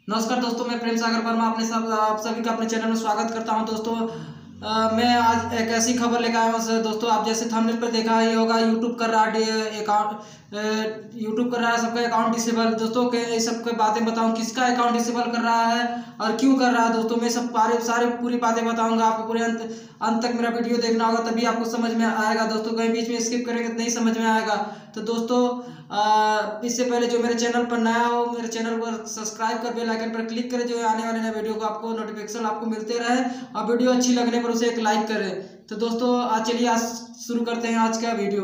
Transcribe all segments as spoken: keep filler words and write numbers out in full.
नमस्कार दोस्तों, मैं प्रेम सागर वर्मा अपने सब आप सभी का अपने चैनल में स्वागत करता हूं। दोस्तों आ, मैं आज एक ऐसी खबर लेकर आया हूं। दोस्तों आप जैसे थंबनेल पर देखा ही होगा, यूट्यूब कर रहा है अकाउंट यूट्यूब कर रहा है सबका अकाउंट डिसेबल। दोस्तों के ये सब के बातें बताऊं, किसका अकाउंट डिसेबल कर रहा है और क्यों कर रहा है। दोस्तों मैं सब सारे सारे पूरी बातें बताऊंगा आपको। पूरे अंत अंत तक मेरा वीडियो देखना होगा, तभी आपको समझ में आएगा। दोस्तों कहीं बीच में स्किप करेंगे तो नहीं समझ में आएगा। तो दोस्तों आ, इससे पहले जो मेरे चैनल पर नया हो, मेरे चैनल पर सब्सक्राइब कर बेल आइकन पर क्लिक करें, जो आने वाले नए वीडियो को आपको नोटिफिकेशन आपको मिलते रहे। और वीडियो अच्छी लगने पर उसे एक लाइक करें। तो दोस्तों आज चलिए आज शुरू करते हैं आज का वीडियो।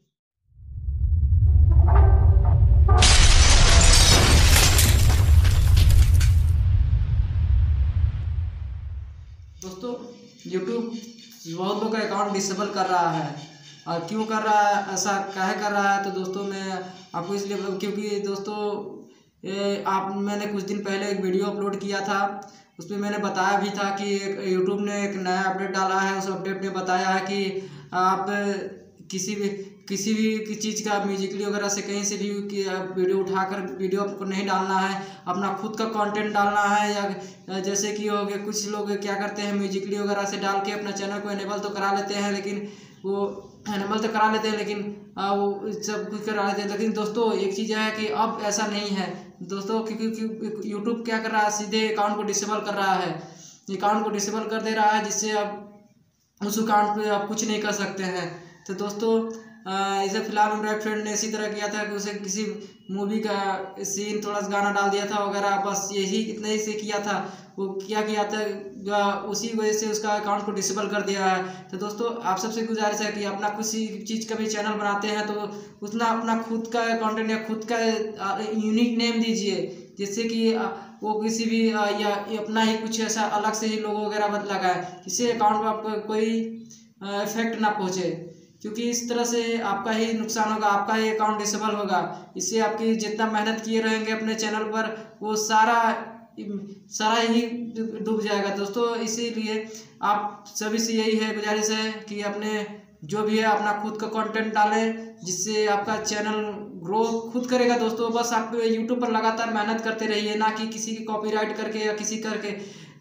दोस्तों यूट्यूब बहुत लोग का अकाउंट डिसेबल कर रहा है, और क्यों कर रहा है, ऐसा काहे कर रहा है। तो दोस्तों मैं आपको इसलिए, क्योंकि दोस्तों ये आप मैंने कुछ दिन पहले एक वीडियो अपलोड किया था, उसमें मैंने बताया भी था कि यूट्यूब ने एक नया अपडेट डाला है। उस अपडेट में बताया है कि आप किसी भी किसी भी चीज़ का म्यूजिकली वगैरह से कहीं से भी कि वीडियो उठाकर वीडियो आपको नहीं डालना है, अपना खुद का कंटेंट डालना है। या जैसे कि हो गया, कुछ लोग क्या करते हैं, म्यूजिकली वगैरह से डाल के अपना चैनल को इनेबल तो करा लेते हैं, लेकिन वो एनिमल तो करा लेते हैं लेकिन आ, वो सब कुछ करा लेते हैं। लेकिन दोस्तों एक चीज़ है कि अब ऐसा नहीं है दोस्तों, क्योंकि यूट्यूब क्या कर रहा है, सीधे अकाउंट को डिसेबल कर रहा है। अकाउंट को डिसेबल कर दे रहा है, जिससे अब उस अकाउंट पे आप कुछ नहीं कर सकते हैं। तो दोस्तों इसे फिलहाल मेरे फ्रेंड ने इसी तरह किया था कि उसे किसी मूवी का सीन थोड़ा सा गाना डाल दिया था वगैरह, बस यही इतना ही से किया था। वो क्या किया था, उसी वजह से उसका अकाउंट को डिसेबल कर दिया है। तो दोस्तों आप सबसे गुजारिश है कि अपना किसी चीज़ का भी चैनल बनाते हैं तो उतना अपना खुद का कंटेंट या खुद का यूनिक नेम दीजिए, जिससे कि वो किसी भी या अपना ही कुछ ऐसा अलग से ही लोगो वगैरह मत लगाए, जिससे अकाउंट में आपको कोई इफेक्ट ना पहुँचे। क्योंकि इस तरह से आपका ही नुकसान होगा, आपका ही अकाउंट डिसेबल होगा। इससे आपकी जितना मेहनत किए रहेंगे अपने चैनल पर, वो सारा सारा ही डूब जाएगा। दोस्तों इसीलिए आप सभी से यही है गुजारिश है कि अपने जो भी है अपना खुद का कंटेंट डालें, जिससे आपका चैनल ग्रो खुद करेगा। दोस्तों बस आप यूट्यूब पर लगातार मेहनत करते रहिए, ना कि किसी की कॉपीराइट करके या किसी करके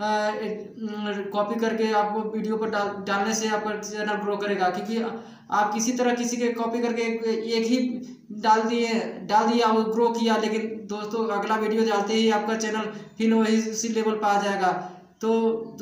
कॉपी करके आपको वीडियो पर डाल डालने से आपका चैनल ग्रो करेगा। क्योंकि आप किसी तरह किसी के कॉपी करके एक ही डाल दिए डाल दिया वो ग्रो किया, लेकिन दोस्तों अगला वीडियो डालते ही आपका चैनल फिर वही उसी लेवल पर आ जाएगा। तो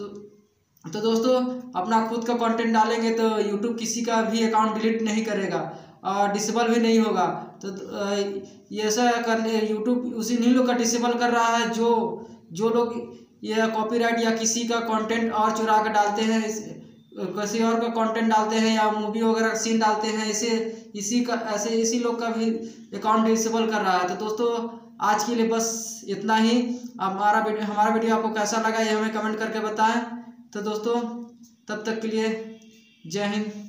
तो दोस्तों अपना खुद का कंटेंट डालेंगे तो यूट्यूब किसी का भी अकाउंट डिलीट नहीं करेगा और डिसेबल भी नहीं होगा। तो ये ऐसा करने यूट्यूब उसी नहीं लोग का डिसेबल कर रहा है, जो जो लोग ये कॉपीराइट या किसी का कंटेंट और चुरा कर डालते हैं, किसी और का कंटेंट डालते हैं या मूवी वगैरह सीन डालते हैं, इसे इसी का ऐसे इसी लोग का भी अकाउंट डिसेबल कर रहा है। तो दोस्तों आज के लिए बस इतना ही। हमारा वीडियो हमारा वीडियो आपको कैसा लगा ये हमें कमेंट करके बताएं। तो दोस्तों तब तक के लिए जय हिंद।